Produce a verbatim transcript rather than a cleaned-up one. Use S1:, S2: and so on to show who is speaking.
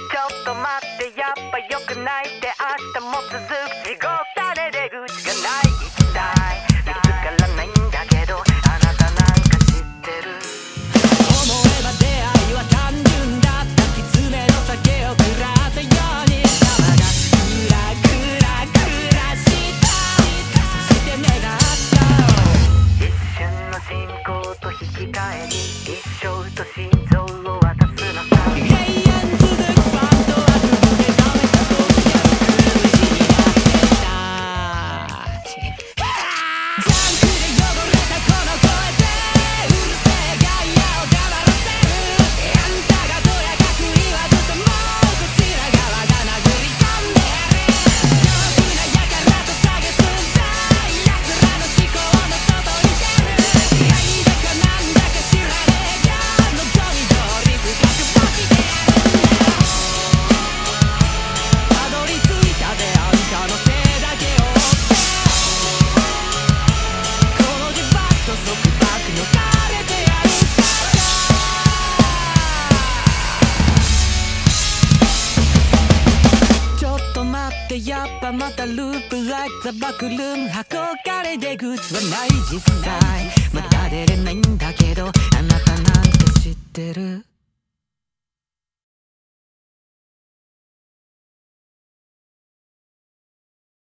S1: ちょっと待ってやっぱ良くないって明日も続く地獄だね出口がない行きたい見つからないんだけどあなたなんか知ってる思えば出会いは単純だったきつめの酒を食らったように頭がクラクラクラしたそして目が合った一瞬の進行と引き換えに一生と心臓を渡すのさ永遠続くファンと悪夢で覚めた時やろくじになってたジャンクで汚れたこの声でうるせえガイアを黙らせるあんたがとやかく言わずともこちら側が殴り込んでやる陽気なやからと下げすんだ奴らの思考の外に出る何だかなんだか知らねえが望み通り深くパチでやるんだよたどり着いたぜあんたのせいだけを追ってこの呪縛と束縛の垂れてやるからちょっと待ってやっぱまたループ like the back room 憧れ出口はない実際まだ出れないんだけど